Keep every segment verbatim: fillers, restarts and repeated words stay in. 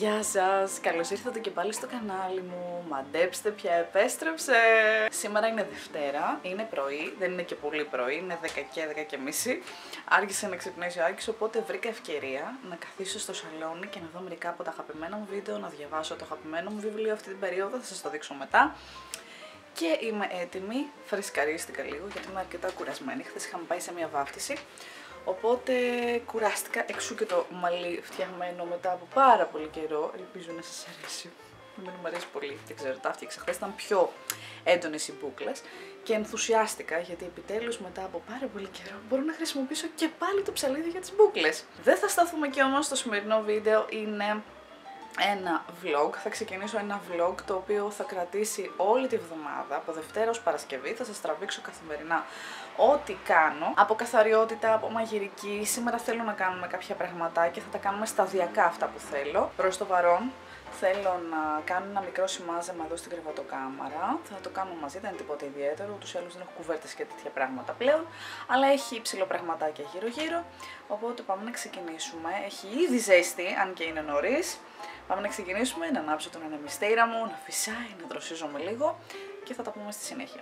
Γεια σας! Καλώς ήρθατε και πάλι στο κανάλι μου. Μαντέψτε πια επέστρεψε! Σήμερα είναι Δευτέρα, είναι πρωί, δεν είναι και πολύ πρωί, είναι δέκα και δέκα και μισή. Άρχισε να ξυπνήσει ο Άκης, οπότε βρήκα ευκαιρία να καθίσω στο σαλόνι και να δω μερικά από τα αγαπημένα μου βίντεο, να διαβάσω το αγαπημένο μου βιβλίο αυτή την περίοδο, θα σας το δείξω μετά. Και είμαι έτοιμη, φρεσκαρίστηκα λίγο γιατί είμαι αρκετά κουρασμένη. Χθες είχαμε πάει σε μια βάφτιση. Οπότε κουράστηκα, εξού και το μαλλί φτιαγμένο μετά από πάρα πολύ καιρό. Ελπίζω να σας αρέσει. Εμένα μου αρέσει πολύ, δεν ξέρω, τα φτιάξα χθες, ήταν πιο έντονες οι μπούκλες. Και ενθουσιάστηκα γιατί επιτέλους μετά από πάρα πολύ καιρό μπορώ να χρησιμοποιήσω και πάλι το ψαλίδι για τις μπούκλες. Δεν θα σταθούμε και όμως στο σημερινό βίντεο, είναι ένα vlog, θα ξεκινήσω ένα vlog το οποίο θα κρατήσει όλη τη βδομάδα, από Δευτέρα ως Παρασκευή, θα σας τραβήξω καθημερινά ό,τι κάνω, από καθαριότητα, από μαγειρική. Σήμερα θέλω να κάνουμε κάποια πραγματάκια, θα τα κάνουμε σταδιακά αυτά που θέλω. Προς το παρόν θέλω να κάνω ένα μικρό σημάζεμα εδώ στην κρεβατοκάμαρα, θα το κάνω μαζί, δεν είναι τίποτα ιδιαίτερο, ούτως ή άλλως δεν έχω κουβέρτες και τέτοια πράγματα πλέον, αλλά έχει ψηλοπραγματάκια γύρω γύρω, οπότε πάμε να ξεκινήσουμε. Έχει ήδη ζέστη, αν και είναι νωρίς. Πάμε να ξεκινήσουμε, να ανάψω τον ανεμιστήρα μου, να φυσάει, να δροσίζομαι λίγο και θα τα πούμε στη συνέχεια.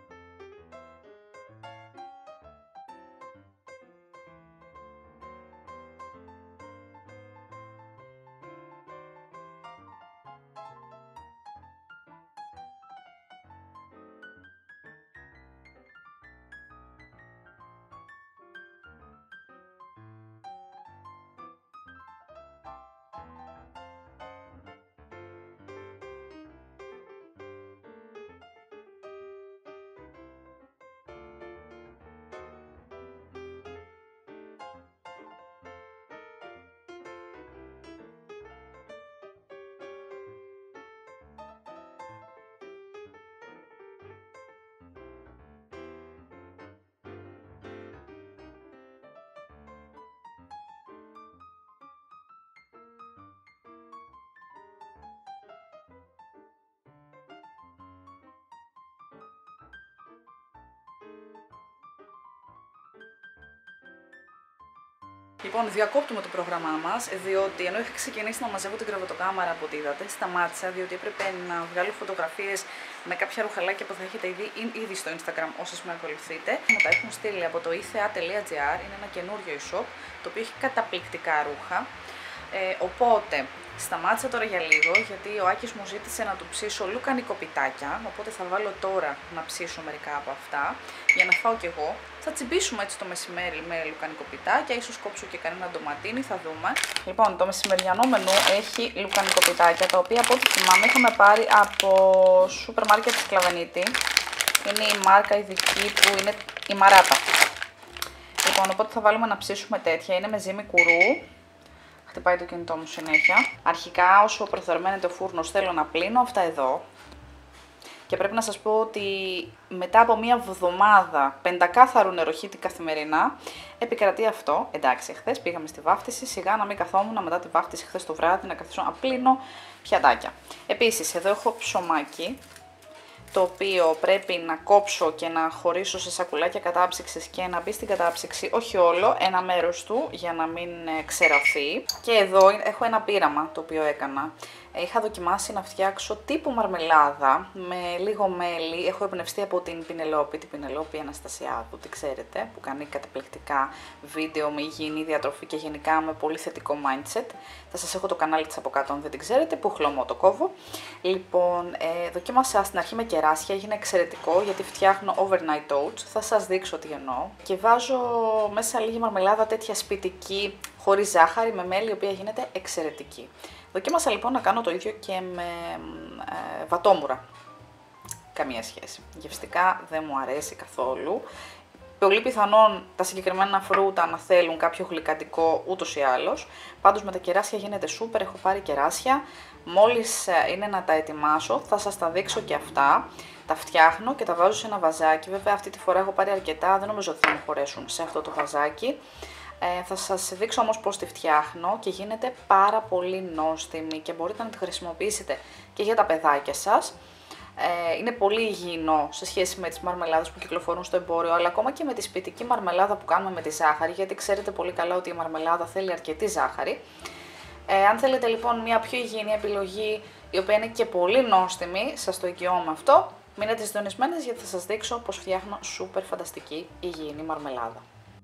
Λοιπόν, διακόπτουμε το πρόγραμμά μας, διότι ενώ είχα ξεκινήσει να μαζεύω την κρεβατοκάμαρα από ό,τι είδατε, σταμάτησα, διότι έπρεπε να βγάλω φωτογραφίες με κάποια ρουχαλάκια που θα έχετε ήδη, ήδη στο Instagram όσες με ακολουθείτε. Μου τα έχουν στείλει από το ithea τελεία gr, είναι ένα καινούριο e-shop, το οποίο έχει καταπληκτικά ρούχα. Ε, οπότε σταμάτησα τώρα για λίγο γιατί ο Άκης μου ζήτησε να του ψήσω λουκανικοπιτάκια, οπότε θα βάλω τώρα να ψήσω μερικά από αυτά για να φάω κι εγώ. Θα τσιμπήσουμε έτσι το μεσημέρι με λουκανικοπιτάκια, ίσως κόψω και κανένα ντοματίνι, θα δούμε. Λοιπόν, το μεσημεριανό μενού έχει λουκανικοπιτάκια, τα οποία από ό,τι θυμάμαι είχαμε πάρει από σούπερ μάρκετ της Κλαβενίτη. Είναι η μάρκα ειδική που είναι η Μαράτα. Λοιπόν, οπότε θα βάλουμε να ψήσουμε τέτοια, είναι με ζύμη κουρού. Χτυπάει το κινητό μου συνέχεια. Αρχικά, όσο προθερμαίνεται ο φούρνος, θέλω να πλύνω αυτά εδώ. Και πρέπει να σας πω ότι μετά από μία εβδομάδα πεντακάθαρου νεροχύτη καθημερινά, επικρατεί αυτό. Εντάξει, χθες πήγαμε στη βάφτιση, σιγά να μην καθόμουν μετά τη βάφτιση χθες το βράδυ να καθίσω να πλύνω πιατάκια. Επίσης, εδώ έχω ψωμάκι, το οποίο πρέπει να κόψω και να χωρίσω σε σακουλάκια κατάψυξης και να μπει στην κατάψυξη, όχι όλο, ένα μέρος του για να μην ξεραθεί. Και εδώ έχω ένα πείραμα το οποίο έκανα. Είχα δοκιμάσει να φτιάξω τύπου μαρμελάδα με λίγο μέλι. Έχω εμπνευστεί από την Πινελόπη, την Πινελόπη Αναστασιάδου, τη ξέρετε, που κάνει καταπληκτικά βίντεο με υγιεινή διατροφή και γενικά με πολύ θετικό mindset. Θα σας έχω το κανάλι της από κάτω αν δεν την ξέρετε, που χλωμό το κόβω. Λοιπόν, ε, δοκίμασα στην αρχή με κεράσια, έγινε εξαιρετικό γιατί φτιάχνω overnight oats. Θα σας δείξω τι εννοώ. Και βάζω μέσα λίγη μαρμελάδα τέτοια σπιτική, χωρίς ζάχαρη, με μέλι, η οποία γίνεται εξαιρετική. Δοκίμασα λοιπόν να κάνω το ίδιο και με ε, βατόμουρα. Καμία σχέση. Γευστικά δεν μου αρέσει καθόλου. Πολύ πιθανόν τα συγκεκριμένα φρούτα να θέλουν κάποιο γλυκαντικό ούτως ή άλλως. Πάντως με τα κεράσια γίνεται σούπερ, έχω πάρει κεράσια. Μόλις είναι να τα ετοιμάσω θα σας τα δείξω και αυτά. Τα φτιάχνω και τα βάζω σε ένα βαζάκι. Βέβαια αυτή τη φορά έχω πάρει αρκετά, δεν νομίζω ότι θα μου χωρέσουν σε αυτό το βαζάκι. Ε, θα σας δείξω όμως πώς τη φτιάχνω και γίνεται πάρα πολύ νόστιμη και μπορείτε να τη χρησιμοποιήσετε και για τα παιδάκια σας. Ε, είναι πολύ υγιεινό σε σχέση με τις μαρμελάδες που κυκλοφορούν στο εμπόριο, αλλά ακόμα και με τη σπιτική μαρμελάδα που κάνουμε με τη ζάχαρη, γιατί ξέρετε πολύ καλά ότι η μαρμελάδα θέλει αρκετή ζάχαρη. Ε, αν θέλετε λοιπόν μια πιο υγιεινή επιλογή, η οποία είναι και πολύ νόστιμη, σας το οικειώμαι αυτό, μείνετε συντονισμένες γιατί θα σας δείξω πώς φτιάχνω σούπερ φανταστική υγιεινή μαρμελάδα.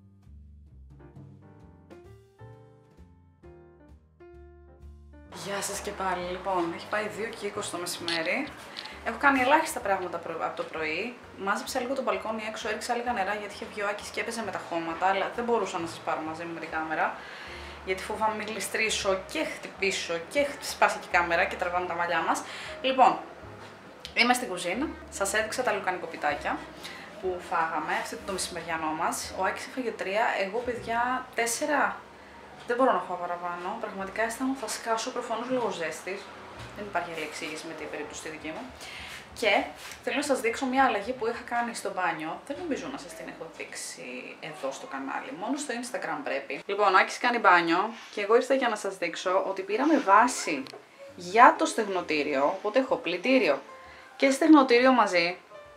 Γεια σας και πάλι. Λοιπόν, έχει πάει δύο και είκοσι το μεσημέρι. Έχω κάνει ελάχιστα πράγματα από το πρωί. Μάζεψα λίγο το μπαλκόνι έξω, έριξα λίγα νερά γιατί είχε βγει ο Άκης και έπαιζε με τα χώματα, αλλά δεν μπορούσα να σας πάρω μαζί μου με την κάμερα. Γιατί φοβάμαι μην γλιστρήσω και χτυπήσω και σπάσει και η κάμερα και τραβάμε τα μαλλιά μας. Λοιπόν, είμαι στην κουζίνα. Σας έδειξα τα λουκανικοπιτάκια που φάγαμε, αυτό το μεσημεριανό μας. Ο Άκης έφαγε τρία, εγώ παιδιά τέσσερα. Δεν μπορώ να φάω παραπάνω. Πραγματικά αισθάνομαι θα σκάσω, προφανώς λόγω ζέστης. Δεν υπάρχει άλλη εξήγηση με την περίπτωση τη δική μου. Και θέλω να σας δείξω μια αλλαγή που είχα κάνει στο μπάνιο. Δεν νομίζω να σας την έχω δείξει εδώ στο κανάλι. Μόνο στο Instagram πρέπει. Λοιπόν, ο Άκης κάνει μπάνιο και εγώ ήρθα για να σας δείξω ότι πήραμε βάση για το στεγνοτήριο. Οπότε έχω πλυντήριο και στεγνοτήριο μαζί.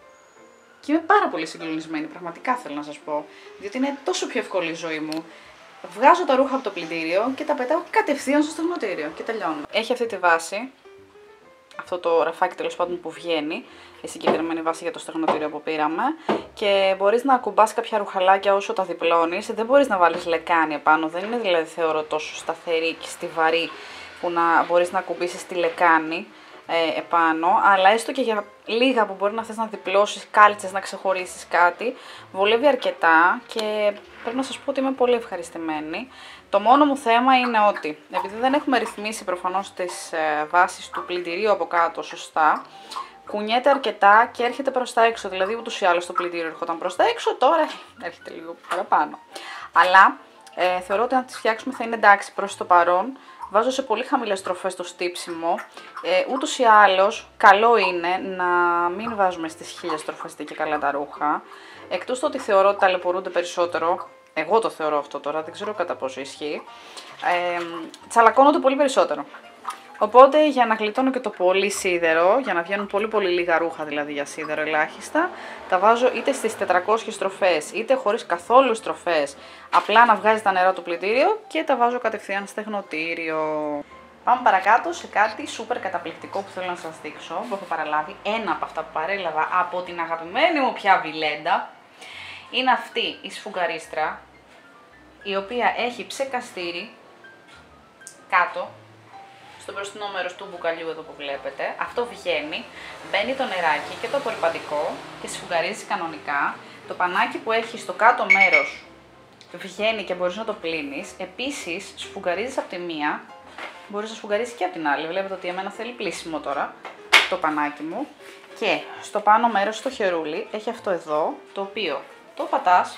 Και είμαι πάρα πολύ συγκλονισμένη. Πραγματικά θέλω να σας πω. Διότι είναι τόσο πιο εύκολη η ζωή μου. Βγάζω τα ρούχα από το πλυντήριο και τα πετάω κατευθείαν στο στεγνοτήριο και τελειώνω. Έχει αυτή τη βάση, αυτό το ραφάκι τέλος πάντων που βγαίνει, η συγκεκριμένη βάση για το στεγνοτήριο που πήραμε, και μπορείς να ακουμπάς κάποια ρουχαλάκια όσο τα διπλώνεις. Δεν μπορείς να βάλεις λεκάνη επάνω, δεν είναι δηλαδή θεωρώ τόσο σταθερή και στιβαρή που να μπορείς να ακουμπήσεις τη λεκάνη ε, επάνω, αλλά έστω και για λίγα που μπορεί να θες να διπλώσεις κάλτσες, να ξεχωρίσεις κάτι, βολεύει αρκετά και πρέπει να σας πω ότι είμαι πολύ ευχαριστημένη. Το μόνο μου θέμα είναι ότι, επειδή δεν έχουμε ρυθμίσει προφανώς τις ε, βάσεις του πλυντηρίου από κάτω σωστά, κουνιέται αρκετά και έρχεται προς τα έξω, δηλαδή ούτως ή άλλως το πλυντήριο έρχονταν προς τα έξω, τώρα έρχεται λίγο παραπάνω. Αλλά ε, θεωρώ ότι αν τις φτιάξουμε θα είναι εντάξει προς το παρόν. Βάζω σε πολύ χαμηλές τροφές το στύψιμο. Ε, ούτως ή άλλως, καλό είναι να μην βάζουμε στις χίλιες τροφές και καλά τα ρούχα. Εκτός το ότι θεωρώ ότι ταλαιπωρούνται περισσότερο, εγώ το θεωρώ αυτό τώρα, δεν ξέρω κατά πόσο ισχύει, ε, τσαλακώνονται πολύ περισσότερο. Οπότε για να γλιτώνω και το πολύ σίδερο, για να βγαίνουν πολύ πολύ λίγα ρούχα δηλαδή για σίδερο ελάχιστα, τα βάζω είτε στις τετρακόσιες στροφές είτε χωρίς καθόλου στροφές, απλά να βγάζει τα νερά του πλυντήριο και τα βάζω κατευθείαν στεγνοτήριο. Πάμε παρακάτω σε κάτι σούπερ καταπληκτικό που θέλω να σας δείξω, που έχω παραλάβει, ένα από αυτά που παρέλαβα από την αγαπημένη μου πια Βιλέντα. Είναι αυτή η σφουγγαρίστρα, η οποία έχει ψεκαστήρι κάτω, στο μπροστινό μέρος του μπουκαλιού εδώ που βλέπετε. Αυτό βγαίνει, μπαίνει το νεράκι και το απορριπαντικό και σφουγγαρίζει κανονικά. Το πανάκι που έχει στο κάτω μέρος βγαίνει και μπορείς να το πλύνεις. Επίσης σφουγγαρίζεις από τη μία, μπορείς να σφουγγαρίσεις και από την άλλη. Βλέπετε ότι εμένα θέλει πλύσιμο τώρα το πανάκι μου. Και στο πάνω μέρος, στο χερούλι, έχει αυτό εδώ, το οποίο το πατάς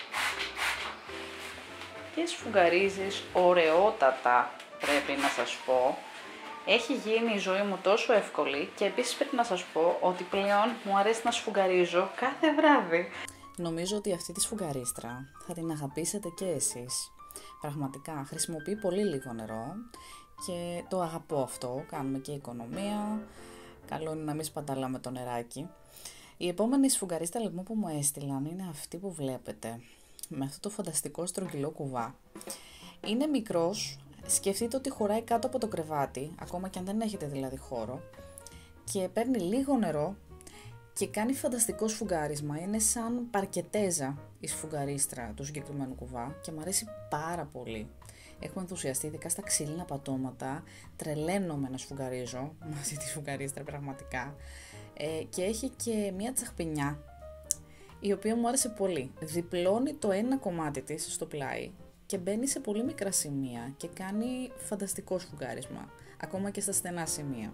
και σφουγγαρίζεις ωραιότατα, πρέπει να σας πω. Έχει γίνει η ζωή μου τόσο εύκολη και επίσης πρέπει να σας πω ότι πλέον μου αρέσει να σφουγγαρίζω κάθε βράδυ. Νομίζω ότι αυτή τη σφουγγαρίστρα θα την αγαπήσετε και εσείς. Πραγματικά χρησιμοποιεί πολύ λίγο νερό και το αγαπώ αυτό, κάνουμε και οικονομία, καλό είναι να μην σπαταλάμε το νεράκι. Η επόμενη σφουγγαρίστρα λοιπόν που μου έστειλαν είναι αυτή που βλέπετε, με αυτό το φανταστικό στρογγυλό κουβά. Είναι μικρός. Σκεφτείτε ότι χωράει κάτω από το κρεβάτι, ακόμα και αν δεν έχετε δηλαδή χώρο, και παίρνει λίγο νερό και κάνει φανταστικό σφουγγάρισμα. Είναι σαν παρκετέζα η σφουγγαρίστρα του συγκεκριμένου κουβά και μου αρέσει πάρα πολύ. Έχω ενθουσιαστεί ειδικά στα ξύλινα πατώματα, τρελαίνομαι να σφουγγαρίζω με αυτή τη σφουγγαρίστρα πραγματικά, ε, και έχει και μια τσαχπινιά η οποία μου άρεσε πολύ. Διπλώνει το ένα κομμάτι της στο πλάι και μπαίνει σε πολύ μικρά σημεία και κάνει φανταστικό σφουγγάρισμα, ακόμα και στα στενά σημεία.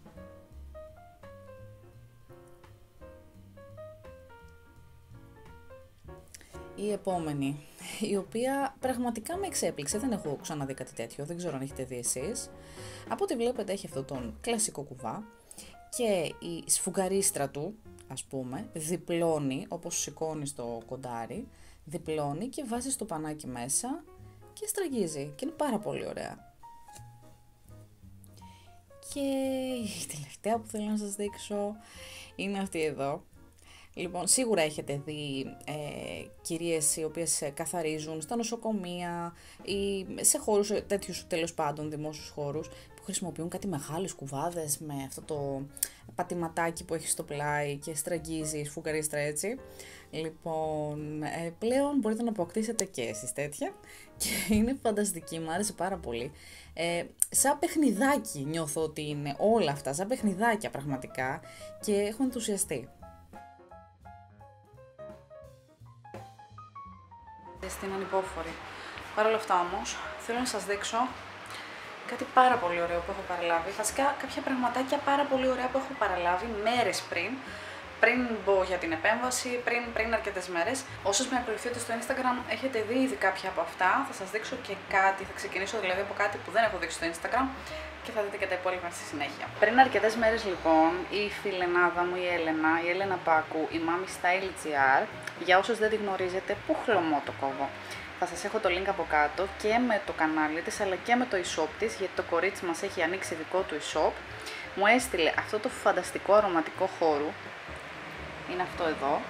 Η επόμενη, η οποία πραγματικά με εξέπληξε, δεν έχω ξαναδεί κάτι τέτοιο, δεν ξέρω αν έχετε δει εσείς. Από ό,τι βλέπετε έχει αυτόν τον κλασικό κουβά και η σφουγγαρίστρα του, ας πούμε, διπλώνει, όπως σηκώνει το κοντάρι, διπλώνει και βάζει το πανάκι μέσα και στραγγίζει και είναι πάρα πολύ ωραία. Και η τελευταία που θέλω να σας δείξω είναι αυτή εδώ. Λοιπόν, σίγουρα έχετε δει ε, κυρίες οι οποίες καθαρίζουν στα νοσοκομεία ή σε χώρους τέτοιους, τέλος πάντων, δημόσιους χώρους, που χρησιμοποιούν κάτι μεγάλες κουβάδες με αυτό το πατηματάκι που έχει στο πλάι και στραγγίζει, σφουγγαρίστρα έτσι. Λοιπόν, ε, πλέον μπορείτε να αποκτήσετε και εσείς τέτοια και είναι φανταστική, μου άρεσε πάρα πολύ. Ε, σαν παιχνιδάκι νιώθω ότι είναι όλα αυτά, σαν παιχνιδάκια πραγματικά, και έχω ενθουσιαστεί. Στην ανυπόφορη. Παρ' όλα αυτά όμως, θέλω να σας δείξω κάτι πάρα πολύ ωραίο που έχω παραλάβει. Βασικά κάποια πραγματάκια πάρα πολύ ωραία που έχω παραλάβει μέρες πριν. Πριν μπω για την επέμβαση, πριν, πριν αρκετές μέρες. Όσους με ακολουθείτε στο Instagram έχετε δει ήδη κάποια από αυτά. Θα σας δείξω και κάτι, θα ξεκινήσω δηλαδή από κάτι που δεν έχω δείξει στο Instagram και θα δείτε και τα υπόλοιπα στη συνέχεια. Πριν αρκετές μέρες λοιπόν, η φιλενάδα μου η Έλενα, η Έλενα Πάκου, η Mami Style τζι αρ, για όσους δεν τη γνωρίζετε, που χλωμό το κόβω. Θα σας έχω το link από κάτω και με το κανάλι της αλλά και με το e-shop της, γιατί το κορίτσι μας έχει ανοίξει δικό του e-shop. Μου έστειλε αυτό το φανταστικό αρωματικό χώρο. Είναι αυτό εδώ.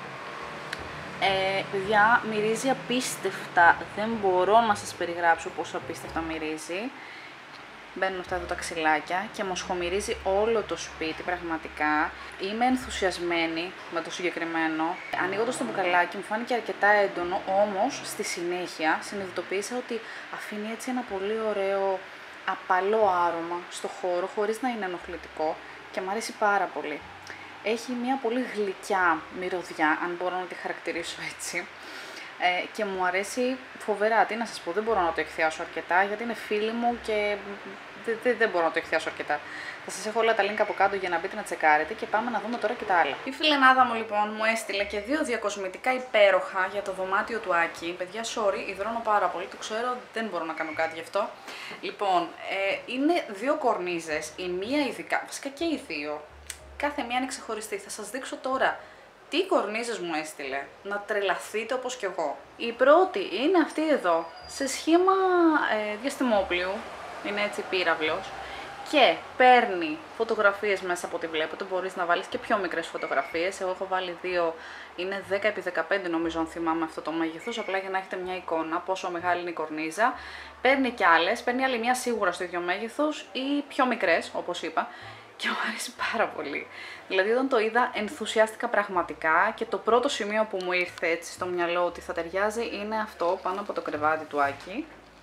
Ε, παιδιά, μυρίζει απίστευτα. Δεν μπορώ να σας περιγράψω πόσο απίστευτα μυρίζει. Μπαίνουν αυτά εδώ τα ξυλάκια και μοσχομυρίζει όλο το σπίτι πραγματικά. Είμαι ενθουσιασμένη με το συγκεκριμένο. Ανοίγοντας το μπουκαλάκι μου φάνηκε αρκετά έντονο, όμως στη συνέχεια συνειδητοποίησα ότι αφήνει έτσι ένα πολύ ωραίο απαλό άρωμα στο χώρο, χωρίς να είναι ενοχλητικό, και μου αρέσει πάρα πολύ. Έχει μια πολύ γλυκιά μυρωδιά, αν μπορώ να τη χαρακτηρίσω έτσι. Ε, και μου αρέσει φοβερά. Τι να σας πω, δεν μπορώ να το εκθιάσω αρκετά, γιατί είναι φίλη μου και δεν, δεν, δεν μπορώ να το εκθιάσω αρκετά. Θα σας έχω όλα τα link από κάτω για να μπείτε να τσεκάρετε και πάμε να δούμε τώρα και τα άλλα. Η φιλενάδα μου λοιπόν μου έστειλε και δύο διακοσμητικά υπέροχα για το δωμάτιο του Άκη. Παιδιά, sorry, υδρώνω πάρα πολύ, το ξέρω, δεν μπορώ να κάνω κάτι γι' αυτό. Λοιπόν, ε, είναι δύο κορνίζες, η μία ειδικά, βασικά και οι δύο. Κάθε μία είναι ξεχωριστή. Θα σας δείξω τώρα τι κορνίζες μου έστειλε. Να τρελαθείτε όπως κι εγώ. Η πρώτη είναι αυτή εδώ, σε σχήμα ε, διαστημόπλοιου. Είναι έτσι πύραυλος. Και παίρνει φωτογραφίες μέσα από ό,τι βλέπετε. Μπορείς να βάλεις και πιο μικρές φωτογραφίες. Εγώ έχω βάλει δύο, είναι δέκα επί δεκαπέντε νομίζω, αν θυμάμαι αυτό το μέγεθος. Απλά για να έχετε μια εικόνα πόσο μεγάλη είναι η κορνίζα. Παίρνει και άλλες. Παίρνει άλλη μια σίγουρα στο ίδιο μέγεθος ή πιο μικρές, όπως είπα. Και μου αρέσει πάρα πολύ. Δηλαδή όταν το είδα ενθουσιάστηκα πραγματικά και το πρώτο σημείο που μου ήρθε έτσι στο μυαλό ότι θα ταιριάζει είναι αυτό πάνω από το κρεβάτι του Άκη.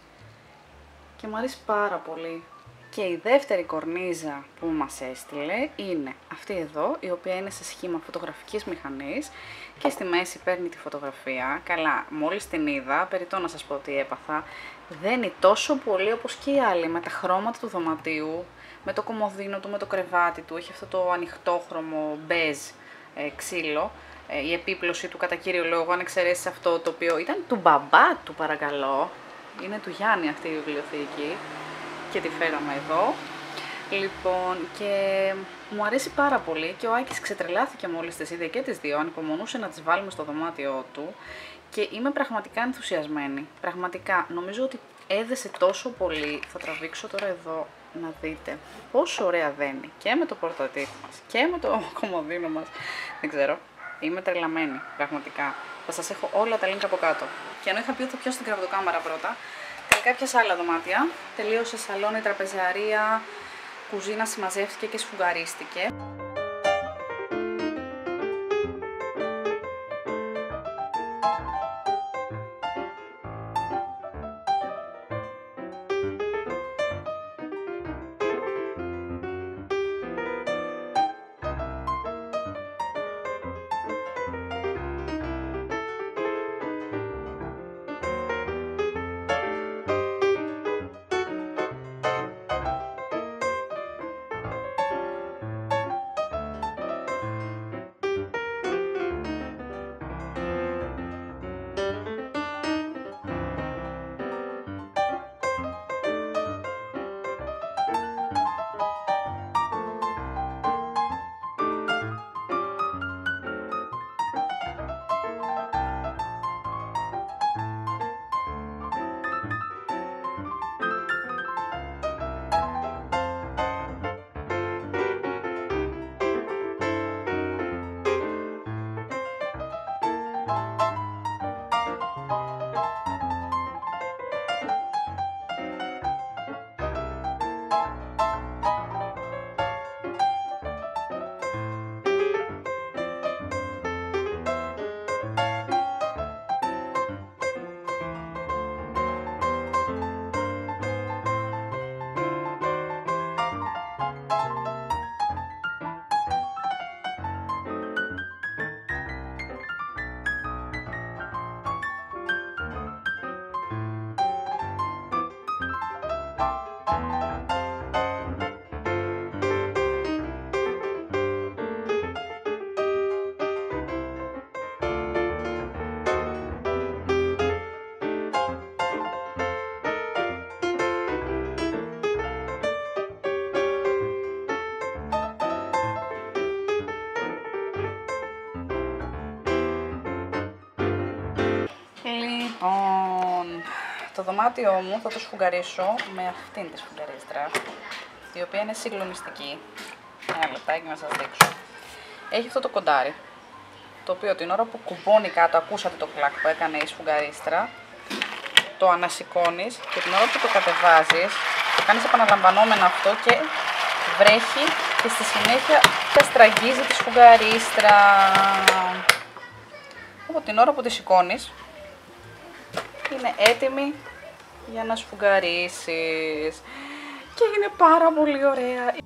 Και μου αρέσει πάρα πολύ. Και η δεύτερη κορνίζα που μας έστειλε είναι αυτή εδώ, η οποία είναι σε σχήμα φωτογραφικής μηχανής και στη μέση παίρνει τη φωτογραφία. Καλά, μόλις την είδα, περιττό να σας πω ότι έπαθα, δένει τόσο πολύ όπως και οι άλλοι με τα χρώματα του δωματίου, με το κομοδίνο του, με το κρεβάτι του, έχει αυτό το ανοιχτόχρωμο μπέζ ε, ξύλο, ε, η επίπλωση του κατά κύριο λόγο, αν εξαιρέσεις αυτό το οποίο ήταν του μπαμπά του παρακαλώ, είναι του Γιάννη αυτή η βιβλιοθήκη και τη φέραμε εδώ. Λοιπόν, και μου αρέσει πάρα πολύ και ο Άκης ξετρελάθηκε μόλις τις είδε και τις δύο, ανυπομονούσε να τις βάλουμε στο δωμάτιό του και είμαι πραγματικά ενθουσιασμένη. Πραγματικά, νομίζω ότι έδεσε τόσο πολύ, θα τραβήξω τώρα εδώ να δείτε πόσο ωραία δένει και με το πορτατίφ μας και με το κομοδίνο μας, δεν ξέρω, είμαι τρελαμένη πραγματικά. Θα σας έχω όλα τα link από κάτω. Και ενώ είχα πει ότι θα πιάσω την κραβατοκάμαρα πρώτα, τελικά πιάσα άλλα δωμάτια, τελείωσε σαλόνι, τραπεζαρία, κουζίνα συμμαζεύτηκε και σφουγγαρίστηκε. Λοιπόν, το δωμάτιό μου θα το σφουγγαρίσω με αυτήν τη σφουγγαρίστρα, η οποία είναι συγκλονιστική. Ένα λεπτάκι να σας δείξω. Έχει αυτό το κοντάρι, το οποίο την ώρα που κουμπώνει κάτω, ακούσατε το κλακ που έκανε η σφουγγαρίστρα, το ανασηκώνεις και την ώρα που το κατεβάζεις, το κάνεις επαναλαμβανόμενο αυτό και βρέχει και στη συνέχεια τα στραγγίζει τη σφουγγαρίστρα. Από την ώρα που τη σηκώνεις, είναι έτοιμη για να σφουγγαρίσεις και είναι πάρα πολύ ωραία.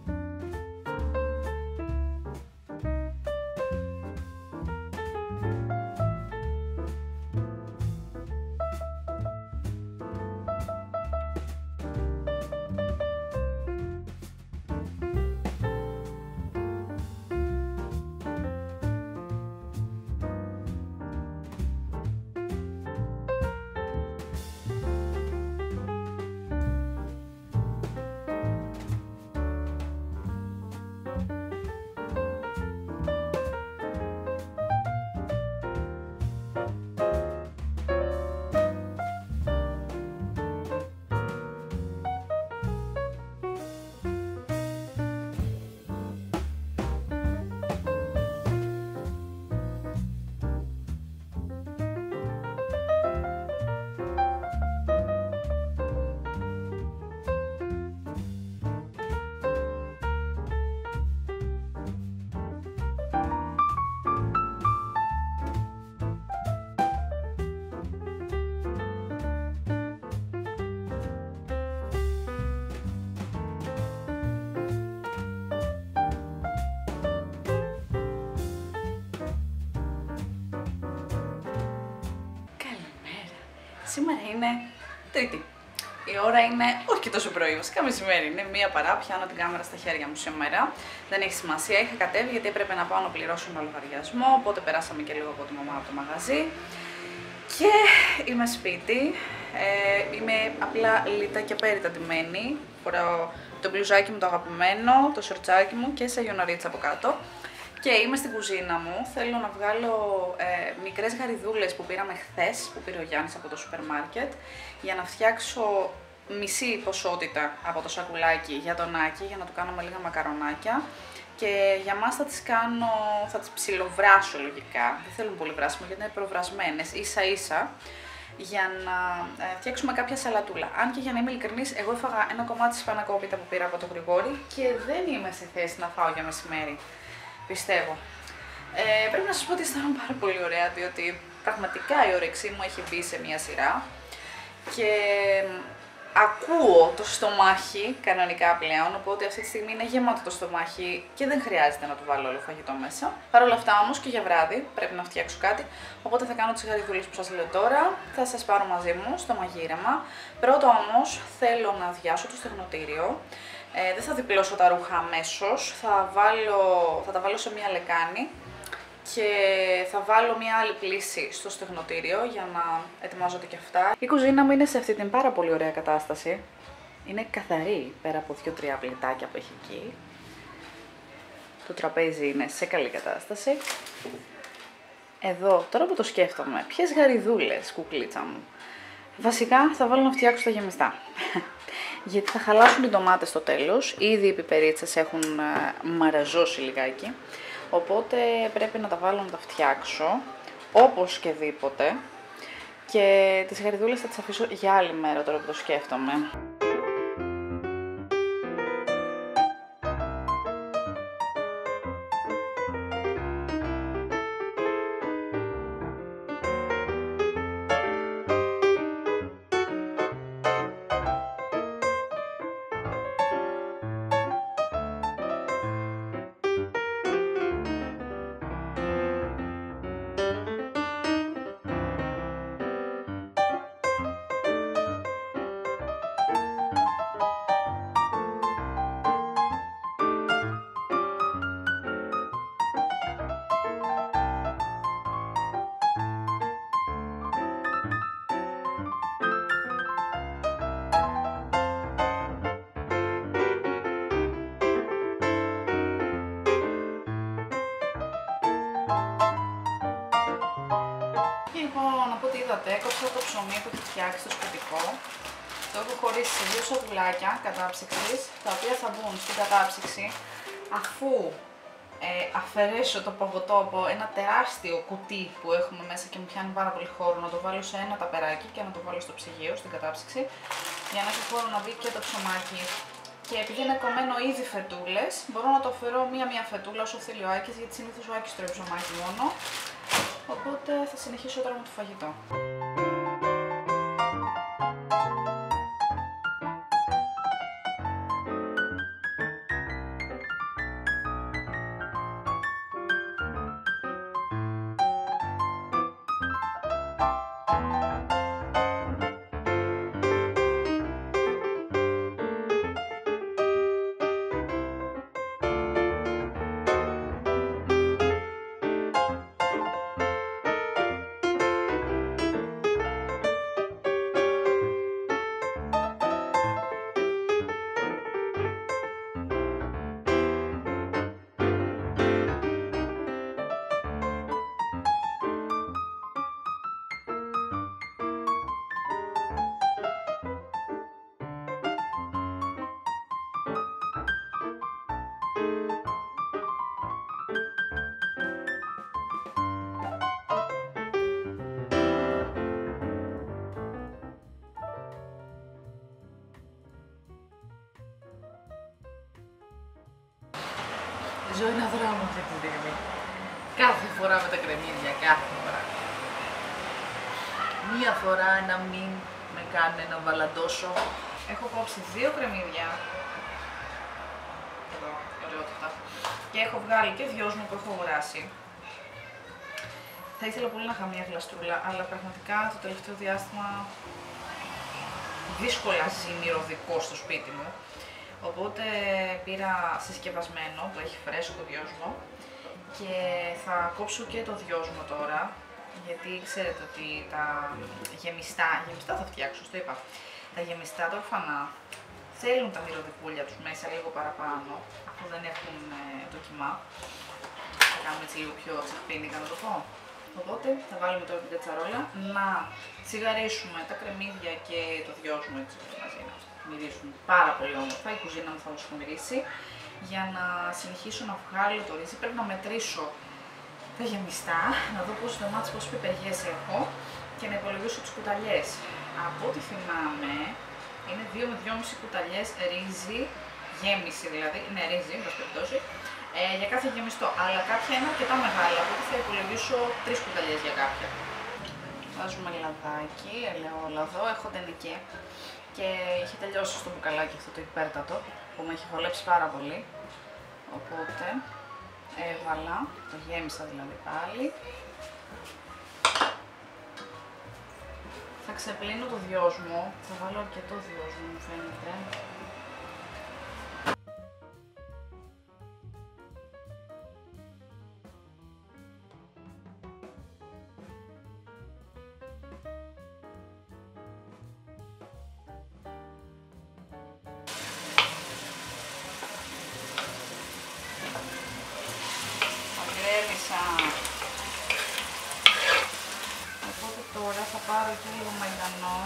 Σήμερα είναι Τρίτη. Η ώρα είναι όχι και τόσο πρωί, βασικά μεσημέρι. Είναι μία παρά, πιάνω την κάμερα στα χέρια μου σήμερα. Δεν έχει σημασία, είχα κατέβει γιατί έπρεπε να πάω να πληρώσω ένα λογαριασμό. Οπότε περάσαμε και λίγο από τη μαμά από το μαγαζί. Και είμαι σπίτι. Ε, είμαι απλά λίτα και απέριτα ντυμένη. Φοράω το μπλουζάκι μου το αγαπημένο, το σορτσάκι μου και σαγιοναρίτσα από κάτω. Και είμαι στην κουζίνα μου, θέλω να βγάλω ε, μικρές γαριδούλες που πήραμε χθες, που πήρε ο Γιάννης από το σούπερ μάρκετ, για να φτιάξω μισή ποσότητα από το σακουλάκι για τον Άκη, για να του κάνω με λίγα μακαρονάκια. Και για μας θα τις κάνω, θα τις ψιλοβράσω λογικά, δεν θέλουν πολύ βράσιμο γιατί είναι προβρασμένες, ίσα ίσα, για να ε, φτιάξουμε κάποια σαλατούλα. Αν και για να είμαι ειλικρινής, εγώ έφαγα ένα κομμάτι σπανακόπιτα που πήρα από τον Γρηγόρη και δεν είμαι σε θέση να φάω για μεσημέρι. Πιστεύω. Ε, πρέπει να σας πω ότι αισθάνομαι πάρα πολύ ωραία, διότι πραγματικά η όρεξή μου έχει μπει σε μια σειρά και ακούω το στομάχι κανονικά πλέον, οπότε αυτή τη στιγμή είναι γεμάτο το στομάχι και δεν χρειάζεται να του βάλω όλο φαγητό μέσα. Παρ' όλα αυτά όμως και για βράδυ πρέπει να φτιάξω κάτι, οπότε θα κάνω τις γαριδούλες που σας λέω τώρα, θα σας πάρω μαζί μου στο μαγείρεμα. Πρώτα όμως θέλω να αδειάσω το στεγνοτήριο. Ε, δεν θα διπλώσω τα ρούχα αμέσως, θα, βάλω, θα τα βάλω σε μια λεκάνη και θα βάλω μια άλλη πλύση στο στεγνοτήριο για να ετοιμάζονται και αυτά. Η κουζίνα μου είναι σε αυτή την πάρα πολύ ωραία κατάσταση. Είναι καθαρή πέρα από δύο τρία πλητάκια που έχει εκεί. Το τραπέζι είναι σε καλή κατάσταση. Εδώ, τώρα που το σκέφτομαι, ποιες γαριδούλες, κουκλίτσα μου. Βασικά θα βάλω να φτιάξω τα γεμιστά. Γιατί θα χαλάσουν οι ντομάτες στο τέλος, ήδη οι πιπερίτσες έχουν μαραζώσει λιγάκι, οπότε πρέπει να τα βάλω να τα φτιάξω, όπως και δίποτε, και τις γαριδούλες θα τις αφήσω για άλλη μέρα τώρα που το σκέφτομαι. είδατε, έκοψα το ψωμί που έχει φτιάξει το σκοτικό. Το έχω χωρίσει σε δύο σακουλάκια κατάψυξης, τα οποία θα μπουν στην κατάψυξη αφού ε, αφαιρέσω το παγωτό από ένα τεράστιο κουτί που έχουμε μέσα και μου πιάνει πάρα πολύ χώρο, να το βάλω σε ένα ταπεράκι και να το βάλω στο ψυγείο, στην κατάψυξη, για να έχει χώρο να μπει και το ψωμάκι. Και επειδή είναι κομμένο ήδη φετούλες, μπορώ να το αφαιρώ μία-μία φετούλα όσο θέλει ο Άκης, γιατί συνήθως ο Άκης τρώει ψωμάκι μόνο. Οπότε θα συνεχίσω τώρα με το φαγητό. Ζω ένα δρόμο αυτή τη στιγμή. Κάθε φορά με τα κρεμμύδια, κάθε φορά. Μία φορά να μην με κάνει να βαλαντώσω. Έχω κόψει δύο κρεμμύδια. Εδώ, ωραιότητα. Και έχω βγάλει και δυο μου που έχω αγοράσει. Θα ήθελα πολύ να είχα μία γλαστρούλα, αλλά πραγματικά το τελευταίο διάστημα δύσκολα ζει μυρωδικό στο σπίτι μου. Οπότε πήρα συσκευασμένο που έχει φρέσκο δυόσμο και θα κόψω και το δυόσμο τώρα, γιατί ξέρετε ότι τα γεμιστά, γεμιστά θα φτιάξω, το είπα, τα γεμιστά τα ορφανά θέλουν τα μυρωδικούλια τους μέσα λίγο παραπάνω, αφού δεν έχουν ε, το κιμά. Θα κάνουμε έτσι λίγο πιο τσαχπίνικα να το πω. Οπότε θα βάλουμε τώρα την κατσαρόλα να τσιγαρίσουμε τα κρεμμύδια και το δυόσμο έτσι μαζί να μυρίσουν πάρα πολύ όμορφα. Η κουζίνα μου θα μου μυρίσει. Για να συνεχίσω να βγάλω το ρύζι πρέπει να μετρήσω τα γεμιστά, να δω πόσες ντομάτες, πόσες πιπεριές έχω και να υπολογίσω τις κουταλιές. Από ό,τι θυμάμαι είναι δύο με δυόμισι κουταλιές ρύζι, γέμιση δηλαδή, ναι ρύζι, εν πάση περιπτώσει, ε, για κάθε γεμιστό. Αλλά κάποια είναι αρκετά μεγάλα, οπότε θα υπολογίσω τρεις κουταλιές για κάποια. Βάζουμε λαδάκι, ελαιόλαδο, έχω τενεκέ και είχε τελειώσει στο μπουκαλάκι αυτό το υπέρτατο που με έχει βολέψει πάρα πολύ. Οπότε έβαλα, το γέμισα δηλαδή πάλι. Θα ξεπλύνω το δυόσμο, θα βάλω αρκετό δυόσμο μου φαίνεται. Οπότε τώρα θα πάρω και λίγο μαϊντανό.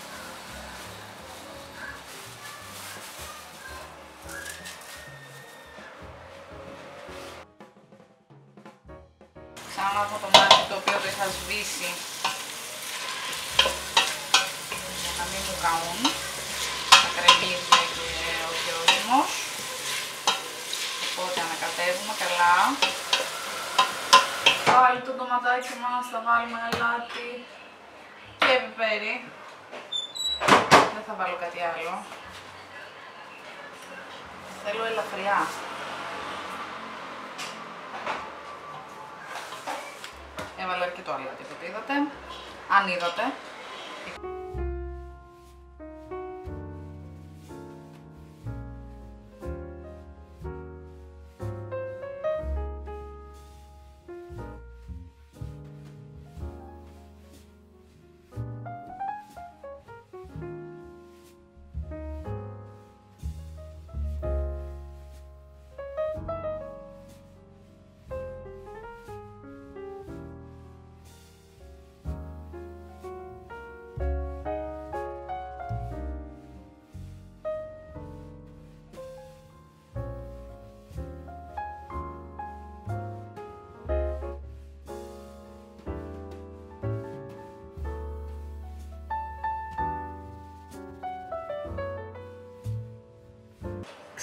Ξανά το τομάτι το οποίο το είχα σβήσει για να μην μου καούν τα κρεμμύδια και ο δυόσμος. Οπότε ανακατεύουμε καλά. Πάλι το ντοματάκι μας, θα βάλουμε αλάτι και πιπέρι. Δεν θα βάλω κάτι άλλο. Θέλω ελαφριά. Έβαλα αρκετό αλάτι, το είδατε. Αν είδατε.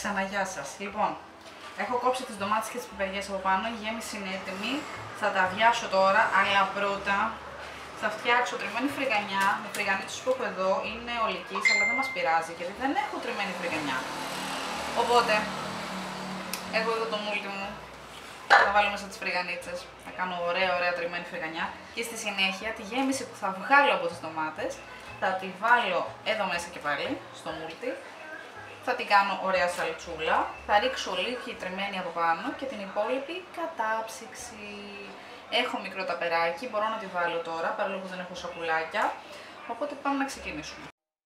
Ξαναγιά σας. Λοιπόν, έχω κόψει τις ντομάτες και τις πιπεριές από πάνω, η γέμιση είναι έτοιμη. Θα τα αδειάσω τώρα, αλλά πρώτα θα φτιάξω τριμμένη φρυγανιά. Με φρυγανίτσους που έχω εδώ είναι ολικής, αλλά δεν μας πειράζει γιατί δεν έχω τριμμένη φρυγανιά. Οπότε, έχω εδώ το μούλτι μου. Θα βάλω μέσα τις φρυγανίτσες, θα κάνω ωραία ωραία τριμμένη φρυγανιά και στη συνέχεια τη γέμιση που θα βγάλω από τις ντομάτες θα τη βάλω εδώ μέσα και πάλι στο μούλτι, θα την κάνω ωραία σαλτσούλα, θα ρίξω λίγη τριμμένη από πάνω και την υπόλοιπη κατάψυξη. Έχω μικρό ταπεράκι, μπορώ να τη βάλω τώρα παρόλο που δεν έχω σακουλάκια, οπότε πάμε να ξεκινήσουμε.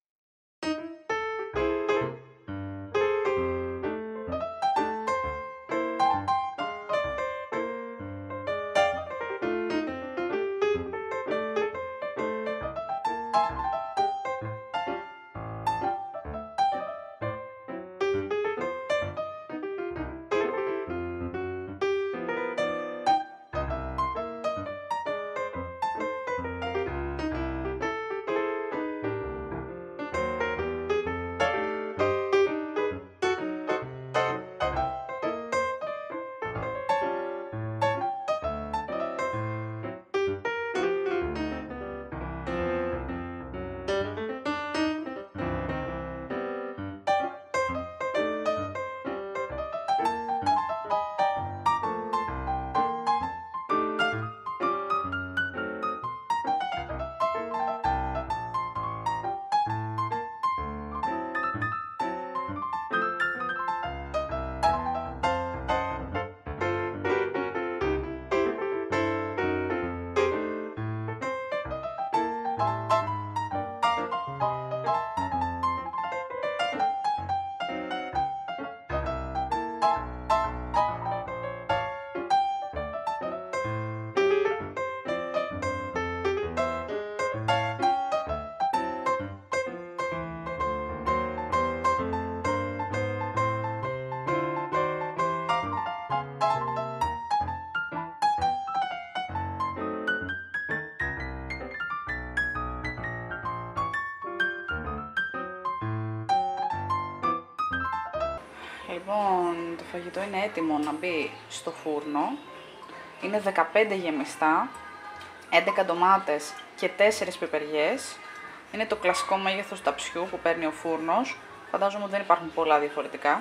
Λοιπόν, το φαγητό είναι έτοιμο να μπει στο φούρνο. Είναι δεκαπέντε γεμιστά, έντεκα ντομάτες και τέσσερις πιπεριές. Είναι το κλασικό μέγεθος ταψιού που παίρνει ο φούρνος. Φαντάζομαι ότι δεν υπάρχουν πολλά διαφορετικά.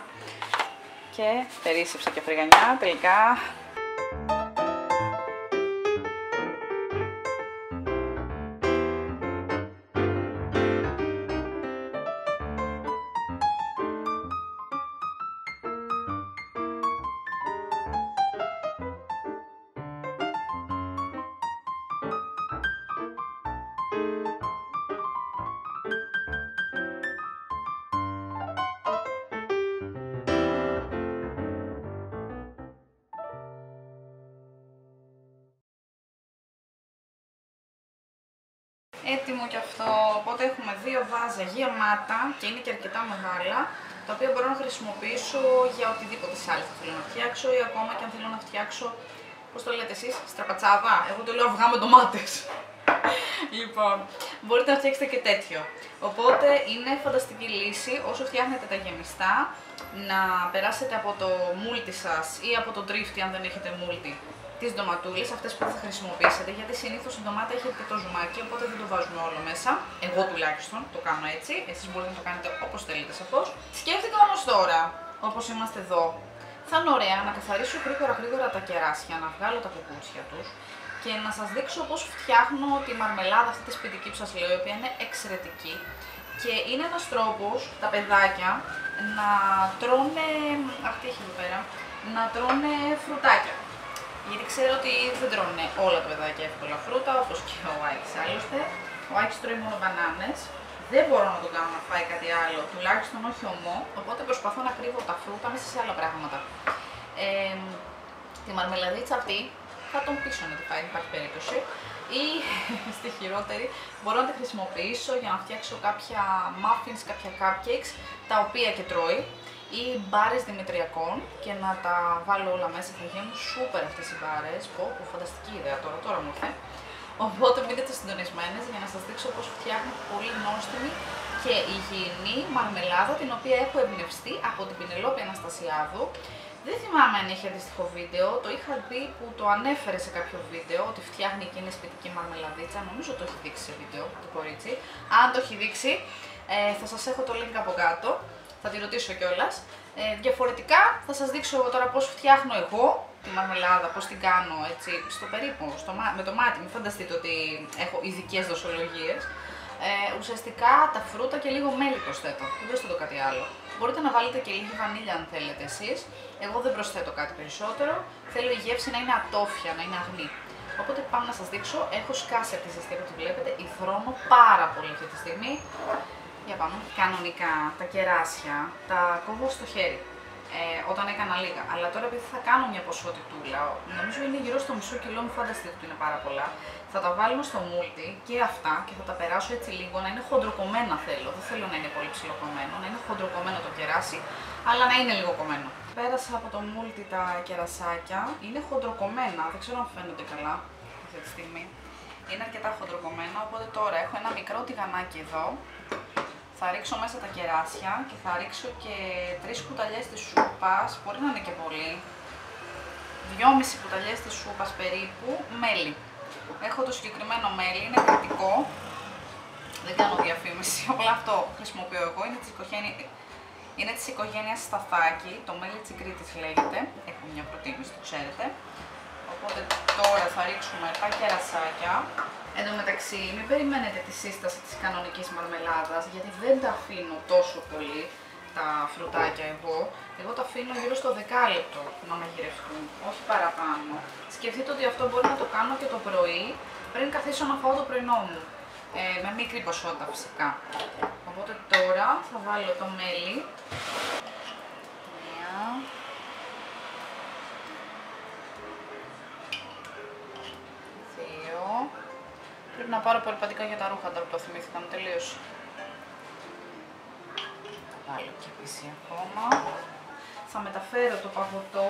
Και περίσσεψα και φρυγανιά τελικά. Έτοιμο και αυτό, οπότε έχουμε δύο βάζα γεμάτα και είναι και αρκετά μεγάλα, τα οποία μπορώ να χρησιμοποιήσω για οτιδήποτε σε άλλο θέλω να φτιάξω ή ακόμα και αν θέλω να φτιάξω, πώς το λέτε εσείς, στραπατσάδα, εγώ το λέω αυγά με ντομάτες. Λοιπόν, μπορείτε να φτιάξετε και τέτοιο. Οπότε είναι φανταστική λύση όσο φτιάχνετε τα γεμιστά, να περάσετε από το μούλτι σας ή από το τρίφτη αν δεν έχετε μούλτι, τις ντοματούλες, αυτές που θα χρησιμοποιήσετε, γιατί συνήθως η ντομάτα έχει το ζουμάκι, οπότε δεν το βάζουμε όλο μέσα. Εγώ τουλάχιστον το κάνω έτσι, εσείς μπορείτε να το κάνετε όπως θέλετε σαφώς. Σκέφτηκα όμως τώρα, όπως είμαστε εδώ, θα είναι ωραία να καθαρίσω γρήγορα γρήγορα τα κεράσια, να βγάλω τα κουκούτσια τους και να σας δείξω πώς φτιάχνω τη μαρμελάδα αυτή τη σπιτική που σας λέω, η οποία είναι εξαιρετική. Και είναι ένας τρόπος τα παιδάκια να τρώνε, αυτή έχει εδώ πέρα, να τρώνε φρουτάκια. Γιατί ξέρω ότι δεν τρώνε όλα τα παιδάκια εύκολα φρούτα, όπως και ο Άκης άλλωστε. Ο Άκης τρώει μόνο μπανάνες. Δεν μπορώ να τον κάνω να φάει κάτι άλλο, τουλάχιστον όχι ομό, οπότε προσπαθώ να κρύβω τα φρούτα μέσα σε άλλα πράγματα. Ε, τη μαρμελαδίτσα αυτή θα τον πείσω να τη φάει, δεν υπάρχει περίπτωση. Ή στη χειρότερη μπορώ να τη χρησιμοποιήσω για να φτιάξω κάποια muffins, κάποια cupcakes, τα οποία και τρώει, ή μπάρες δημητριακών και να τα βάλω όλα μέσα. Θα γίνουν σούπερ αυτές οι μπάρες. Πω, πω, φανταστική ιδέα τώρα, τώρα μου ήρθε. Οπότε μείνετε συντονισμένες για να σας δείξω πώς φτιάχνω πολύ νόστιμη και υγιεινή μαρμελάδα, την οποία έχω εμπνευστεί από την Πινελόπη Αναστασιάδου. Δεν θυμάμαι αν έχει αντίστοιχο βίντεο, το είχα δει που το ανέφερε σε κάποιο βίντεο ότι φτιάχνει εκείνη σπιτική μαρμελαδίτσα. Νομίζω το έχει δείξει σε βίντεο το κορίτσι. Αν το έχει δείξει, ε, θα σας έχω το link από κάτω, θα τη ρωτήσω κιόλας. Ε, διαφορετικά θα σας δείξω τώρα πώς φτιάχνω εγώ τη μαρμελάδα, πώς την κάνω έτσι στο περίπου, στο, με το μάτι. Μην φανταστείτε ότι έχω ειδικές δοσολογίες. Ε, ουσιαστικά τα φρούτα και λίγο μέλι προσθέτω, δεν προσθέτω κάτι άλλο. Μπορείτε να βάλετε και λίγη βανίλια αν θέλετε εσείς. Εγώ δεν προσθέτω κάτι περισσότερο. Θέλω η γεύση να είναι ατόφια, να είναι αγνή. Οπότε πάμε να σας δείξω. Έχω σκάσει από τη ζεστή που τη βλέπετε. Υδρώνω πάρα πολύ αυτή τη στιγμή. Για πάμε. Κανονικά τα κεράσια τα κόβω στο χέρι. Ε, όταν έκανα λίγα. Αλλά τώρα επειδή θα κάνω μια ποσότητούλα, νομίζω είναι γύρω στο μισό κιλό, μου φανταστείτε ότι είναι πάρα πολλά. Θα τα βάλω στο μούλτι και αυτά και θα τα περάσω έτσι λίγο, να είναι χοντροκομμένα θέλω. Δεν θέλω να είναι πολύ ψιλοκομμένο, να είναι χοντροκομμένο το κεράσι, αλλά να είναι λίγο κομμένο. Πέρασα από το μούλτι τα κερασάκια, είναι χοντροκομμένα, δεν ξέρω αν φαίνονται καλά αυτή τη στιγμή. Είναι αρκετά χοντροκομμένα, οπότε τώρα έχω ένα μικρό τηγανάκι εδώ. Θα ρίξω μέσα τα κεράσια και θα ρίξω και τρεις κουταλιές της σούπας, μπορεί να είναι και πολύ, δυόμιση κουταλιές της σούπας περίπου, μέλι. Έχω το συγκεκριμένο μέλι, είναι κριτικό, δεν κάνω διαφήμιση, απλά αυτό χρησιμοποιώ εγώ, είναι της οικογένειας, είναι της οικογένειας Σταθάκη, το μέλι της Κρήτης λέγεται, έχω μια προτίμηση, το ξέρετε. Οπότε τώρα θα ρίξουμε τα κερασάκια. Εν τω μεταξύ, μην περιμένετε τη σύσταση της κανονικής μαρμελάδας, γιατί δεν τα αφήνω τόσο πολύ τα φρουτάκια εγώ. Εγώ τα αφήνω γύρω στο δεκάλεπτο να μαγειρευτούν, όχι παραπάνω. Σκεφτείτε ότι αυτό μπορεί να το κάνω και το πρωί, πριν καθίσω να φάω το πρωινό μου. Ε, με μικρή ποσότητα φυσικά. Οπότε τώρα θα βάλω το μέλι. Μία. Δύο. Πρέπει να πάρω περπατικά για τα ρούχα, τώρα που το θυμήθηκα, μου τελείωσε. Θα βάλω και πίση ακόμα. Θα μεταφέρω το παγωτό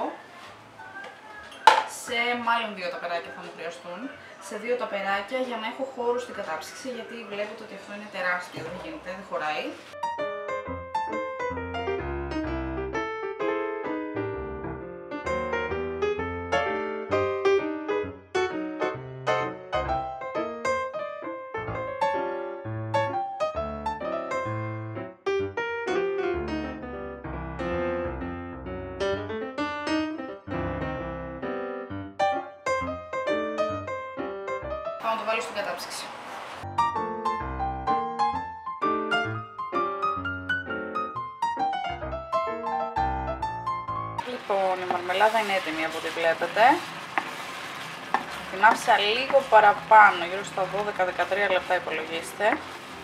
σε μάλλον δύο ταπεράκια θα μου χρειαστούν. Σε δύο ταπεράκια για να έχω χώρο στην κατάψυξη, γιατί βλέπετε ότι αυτό είναι τεράστιο, δεν γίνεται, δεν χωράει. Θα το βάλω στην κατάψυξη. Λοιπόν, η μαρμελάδα είναι έτοιμη από ό,τι βλέπετε. Την άφησα λίγο παραπάνω, γύρω στα δώδεκα με δεκατρία λεπτά υπολογίστε.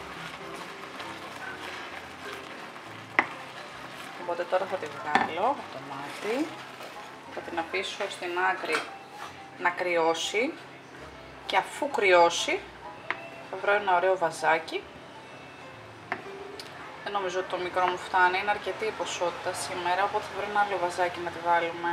Οπότε τώρα θα τη βγάλω από το μάτι. Θα την αφήσω στην άκρη να κρυώσει. Και αφού κρυώσει, θα βρω ένα ωραίο βαζάκι. Δεν νομίζω ότι το μικρό μου φτάνει, είναι αρκετή η ποσότητα σήμερα, οπότε θα βρω ένα άλλο βαζάκι να τη βάλουμε.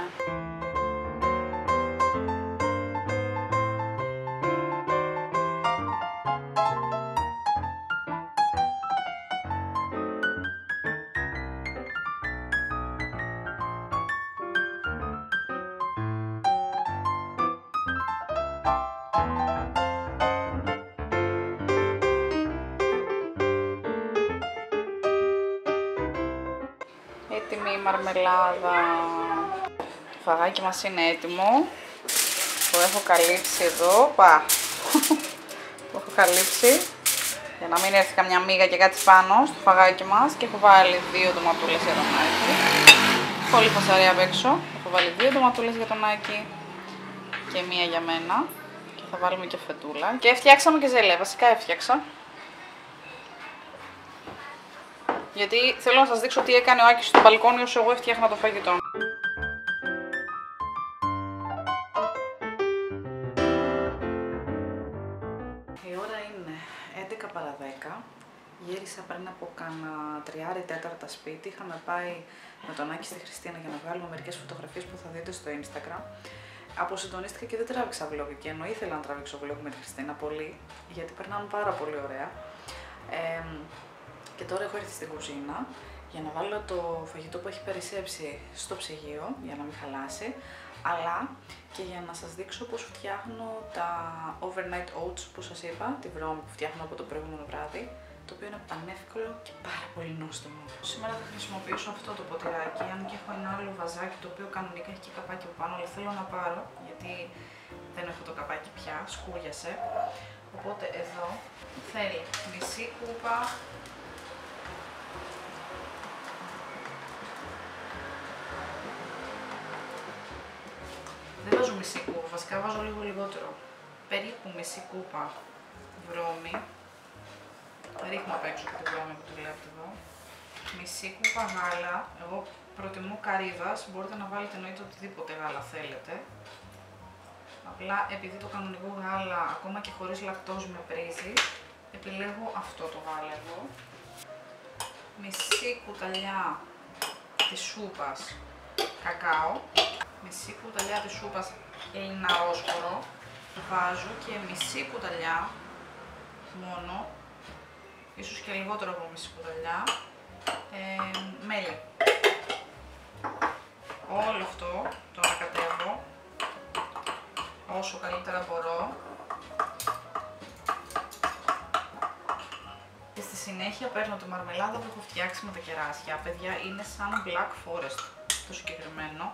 Έτοιμη η μαρμελάδα. Το φαγάκι μας είναι έτοιμο. Το έχω καλύψει εδώ. Πα. Το έχω καλύψει για να μην έρθει καμιά μύγα και κάτι πάνω στο φαγάκι μας. Και έχω βάλει δύο ντοματούλες για τον Άκη. Πολύ φασαρία απ' έξω. Έχω βάλει δύο ντοματούλες για τον Άκη και μία για μένα. Και θα βάλουμε και φετούλα. Και φτιάξαμε και ζελέ. Βασικά έφτιαξα. Γιατί θέλω να σας δείξω τι έκανε ο Άκης στο μπαλκόνι όσο εγώ έφτιαχνα το φαγητό. Η ώρα είναι έντεκα παρά δέκα. Γύρισα πριν από κάνα τριάρι τέταρτα σπίτι. Είχαμε πάει με τον Άκη στη Χριστίνα για να βγάλουμε μερικές φωτογραφίες που θα δείτε στο Instagram. Αποσυντονίστηκα και δεν τράβηξα vlog εκεί, ενώ ήθελα να τραβήξω vlog με τη Χριστίνα πολύ, γιατί περνάμε πάρα πολύ ωραία. Ε, Και τώρα έχω έρθει στην κουζίνα για να βάλω το φαγητό που έχει περισσέψει στο ψυγείο για να μην χαλάσει, αλλά και για να σας δείξω πώς φτιάχνω τα overnight oats που σας είπα, τη βρώμη που φτιάχνω από το προηγούμενο βράδυ, το οποίο είναι πανεύκολο και πάρα πολύ νόστιμο. Σήμερα θα χρησιμοποιήσω αυτό το ποτηράκι, αν και έχω ένα άλλο βαζάκι το οποίο κανονικά έχει και καπάκι από πάνω, αλλά θέλω να πάρω γιατί δεν έχω το καπάκι πια, σκούριασε. Οπότε εδώ θέλει μισή κούπα δεν βάζω μισή κούπα, βασικά βάζω λίγο λιγότερο. Περίπου μισή κούπα βρώμη. Ρίχνω απ' έξω και τη βρώμη που το βλέπετε εδώ. Μισή κούπα γάλα. Εγώ προτιμώ καρύδας. Μπορείτε να βάλετε εννοείται οτιδήποτε γάλα θέλετε. Απλά επειδή το κανονικό γάλα, ακόμα και χωρίς λακτόζη με πρίζει, επιλέγω αυτό το γάλα εδώ. Μισή κουταλιά της σούπας κακάο. Μισή κουταλιά της σούπας ελληναρόσπορο. Βάζω και μισή κουταλιά μόνο, ίσως και λιγότερο από μισή κουταλιά, ε, μέλι. Όλο αυτό το ανακατεύω όσο καλύτερα μπορώ. Και στη συνέχεια παίρνω τη μαρμελάδα που έχω φτιάξει με τα κεράσια. Παιδιά, είναι σαν Black Forest το συγκεκριμένο.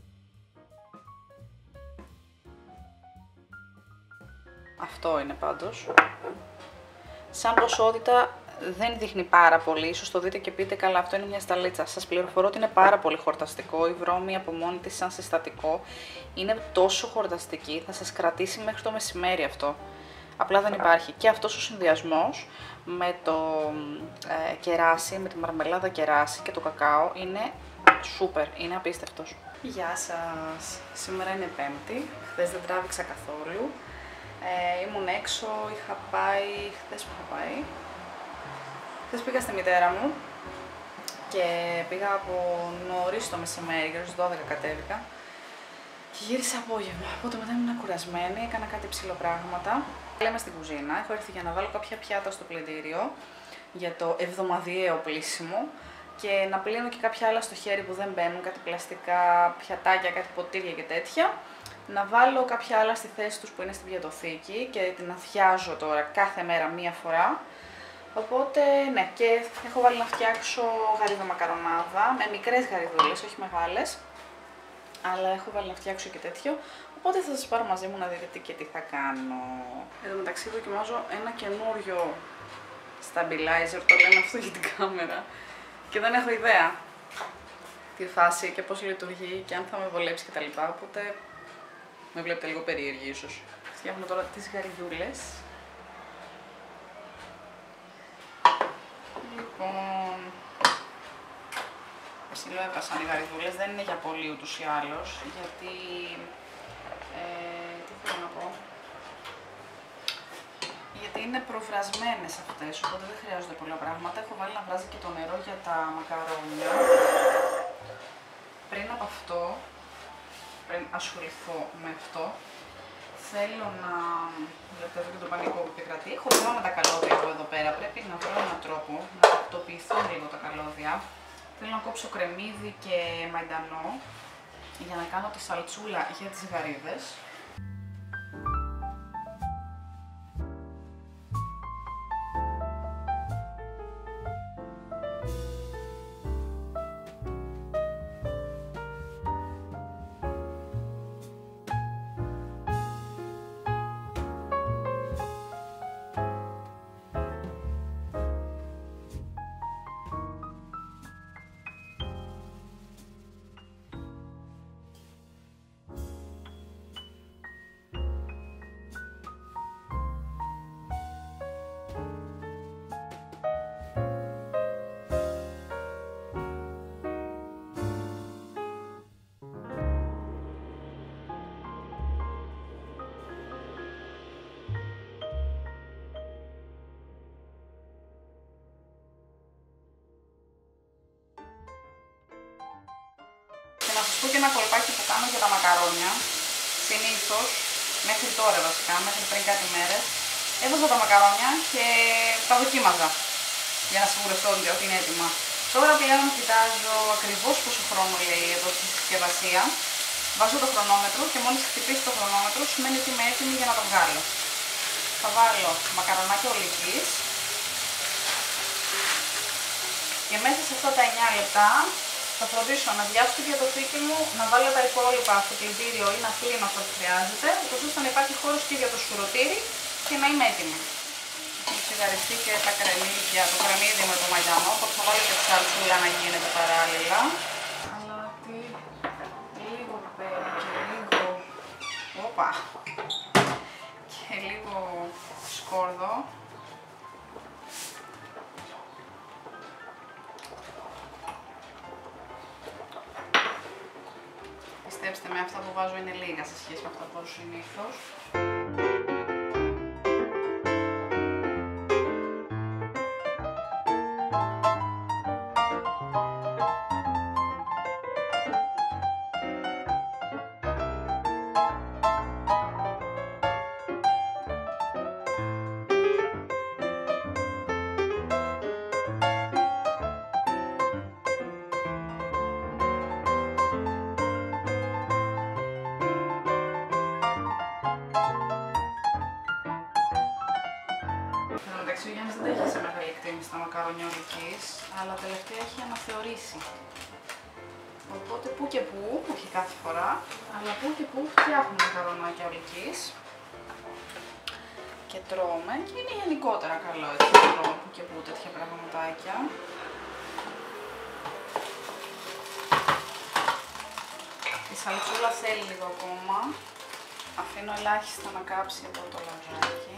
Αυτό είναι πάντως. Σαν ποσότητα δεν δείχνει πάρα πολύ, ίσως το δείτε και πείτε καλά αυτό είναι μια σταλίτσα. Σας πληροφορώ ότι είναι πάρα πολύ χορταστικό, η βρώμη από μόνη της σαν συστατικό είναι τόσο χορταστική, θα σας κρατήσει μέχρι το μεσημέρι αυτό. Απλά δεν υπάρχει. Και αυτός ο συνδυασμός με το ε, κεράσι, με τη μαρμελάδα κεράσι και το κακάο είναι σούπερ, είναι απίστευτος. Γεια σας! Σήμερα είναι Πέμπτη, χθες δεν τράβηξα καθόλου. Ε, ήμουν έξω, είχα πάει, χθες που είχα πάει, χθες πήγα στη μητέρα μου και πήγα από νωρίς το μεσημέρι, γύρω στις δώδεκα κατέβηκα και γύρισα απόγευμα, οπότε μετά ήμουν κουρασμένη, έκανα κάτι ψηλό πράγματα. Λέμε στην κουζίνα, έχω έρθει για να βάλω κάποια πιάτα στο πλυντήριο για το εβδομαδιαίο πλύσιμο και να πλύνω και κάποια άλλα στο χέρι που δεν μπαίνουν, κάτι πλαστικά πιατάκια, κάτι ποτήρια και τέτοια. Να βάλω κάποια άλλα στη θέση τους που είναι στην πιατοθήκη και την αδειάζω τώρα κάθε μέρα μία φορά. Οπότε ναι, και έχω βάλει να φτιάξω γαρίδα μακαρονάδα με μικρές γαριδούλες, όχι μεγάλες. Αλλά έχω βάλει να φτιάξω και τέτοιο. Οπότε θα σας πάρω μαζί μου να δείτε τι και τι θα κάνω. Εν τω μεταξύ δοκιμάζω ένα καινούριο stabilizer, το λένε αυτό για την κάμερα. Και δεν έχω ιδέα τη φάση και πώς λειτουργεί και αν θα με βολέψει κτλ. Οπότε με βλέπετε λίγο περίεργη ίσως. Φτιάχνω τώρα τις γαριδούλες. Λοιπόν, ψηλό έβασαν οι γαριδούλες, δεν είναι για πολύ ούτως ή άλλως, γιατί, ε, τι θέλω να πω, γιατί είναι προφρασμένες αυτές, οπότε δεν χρειάζονται πολλά πράγματα. Έχω βάλει να βράζει και το νερό για τα μακαρόνια. Πριν από αυτό, πριν ασχοληθώ με αυτό, θέλω να βλέπετε εδώ και το πανικό που επικρατεί. Έχω θέμα με τα καλώδια εγώ εδώ πέρα, πρέπει να βρω έναν τρόπο να τακτοποιηθούν λίγο τα καλώδια. Θέλω να κόψω κρεμμύδι και μαϊντανό για να κάνω τη σαλτσούλα για τις γαρίδες. Να σας πω και ένα κολπάκι που κάνω για τα μακαρόνια. Συνήθως, μέχρι τώρα βασικά, μέχρι πριν κάτι μέρες, έβαζα τα μακαρόνια και τα δοκίμαζα. για να σιγουρευτώ ότι είναι έτοιμα. Τώρα πλέον κοιτάζω ακριβώς πόσο χρόνο λέει εδώ στη συσκευασία. Βάζω το χρονόμετρο και μόλις χτυπήσει το χρονόμετρο σημαίνει ότι είμαι έτοιμη για να το βγάλω. Θα βάλω μακαρονάκια ολικής και μέσα σε αυτά τα εννιά λεπτά θα φροντίσω να διάσω τη διατοθήκη μου, να βάλω τα υπόλοιπα στο πλυντήριο ή να κλείνω αυτό που χρειάζεται, ώστε να υπάρχει χώρος και για το σουρωτήρι και να είμαι έτοιμη. Έχω ψιγαριστεί και τα κρεμμύδια, το κρεμμύδι με το μαγιανό, οπότε θα βάλω και ψαρσούλα να γίνεται παράλληλα. Αλλά τι, λίγο πέρα και λίγο, όπα, και λίγο σκόρδο. Πιστέψτε με, αυτά που βάζω είναι λίγα σε σχέση με αυτά που βάζω συνήθως. Ο Γιάννης δεν έχει σε μεγάλη εκτίμηση στα μακαρόνια ολικής, αλλά τελευταία έχει αναθεωρήσει. Οπότε που και που, όχι κάθε φορά, αλλά που και που φτιάχνουμε μακαρονάκια ολικής και τρώμε και είναι γενικότερα καλό έτσι να τρώμε που και που τέτοια πραγματάκια. Η σαλτσούλα θέλει λίγο ακόμα, αφήνω ελάχιστα να κάψει εδώ το λαδάκι.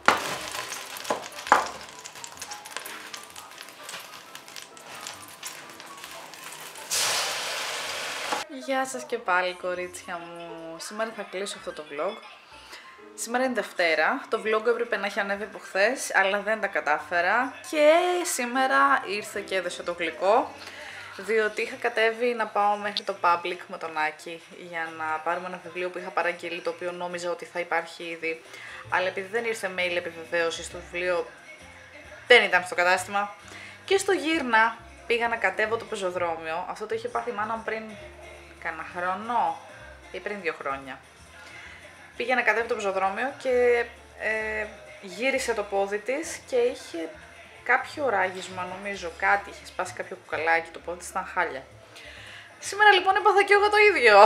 Γεια σας και πάλι κορίτσια μου, σήμερα θα κλείσω αυτό το vlog. Σήμερα είναι Δευτέρα, το vlog έπρεπε να έχει ανέβει από χθες, αλλά δεν τα κατάφερα. Και σήμερα ήρθε και έδωσε το γλυκό, διότι είχα κατέβει να πάω μέχρι το Public με τον Άκη για να πάρουμε ένα βιβλίο που είχα παραγγείλει, το οποίο νόμιζα ότι θα υπάρχει ήδη. Αλλά επειδή δεν ήρθε mail επιβεβαίωση, στο βιβλίο δεν ήταν στο κατάστημα. Και στο γύρνα πήγα να κατέβω το πεζοδρόμιο, αυτό το είχε πάθει η μάνα πριν κάνα χρόνο ή πριν δύο χρόνια. Πήγε να κατέβει το πεζοδρόμιο και ε, γύρισε το πόδι της και είχε κάποιο ράγισμα, νομίζω, κάτι, είχε σπάσει κάποιο κουκαλάκι, το πόδι της ήταν χάλια. Σήμερα λοιπόν έπαθα και εγώ το ίδιο.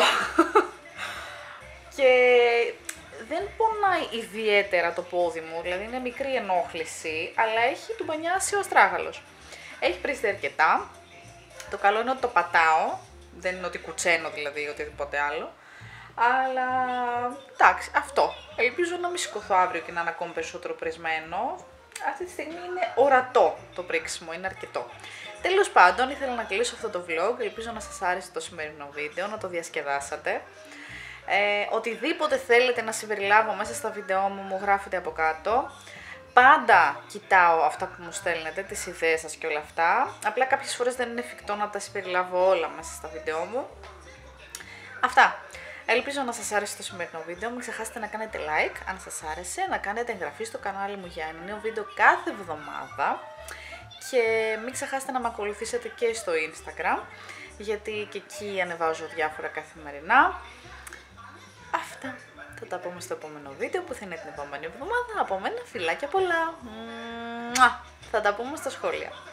Και δεν πονάει ιδιαίτερα το πόδι μου, δηλαδή είναι μικρή ενόχληση, αλλά έχει του μπανιάσει ο αστράγαλος. Έχει πριστεί αρκετά, το καλό είναι ότι το πατάω. Δεν είναι ότι κουτσένω δηλαδή οτιδήποτε άλλο. Αλλά εντάξει, αυτό. Ελπίζω να μην σηκωθώ αύριο και να είναι ακόμη περισσότερο πρισμένο. Αυτή τη στιγμή είναι ορατό το πρίξιμο, είναι αρκετό. Τέλος πάντων, ήθελα να κλείσω αυτό το vlog. Ελπίζω να σας άρεσε το σημερινό βίντεο, να το διασκεδάσατε. Ε, οτιδήποτε θέλετε να συμπεριλάβω μέσα στα βίντεό μου, μου γράφετε από κάτω. Πάντα κοιτάω αυτά που μου στέλνετε, τις ιδέες σας και όλα αυτά. Απλά κάποιες φορές δεν είναι εφικτό να τα συμπεριλάβω όλα μέσα στα βίντεό μου. Αυτά. Ελπίζω να σας άρεσε το σημερινό βίντεο. Μην ξεχάσετε να κάνετε like αν σας άρεσε, να κάνετε εγγραφή στο κανάλι μου για ένα νέο βίντεο κάθε εβδομάδα. Και μην ξεχάσετε να με ακολουθήσετε και στο Instagram, γιατί και εκεί ανεβάζω διάφορα καθημερινά. Αυτά. Θα τα πούμε στο επόμενο βίντεο που θα είναι την επόμενη εβδομάδα. Από μένα φιλάκια πολλά. Θα τα πούμε στα σχόλια.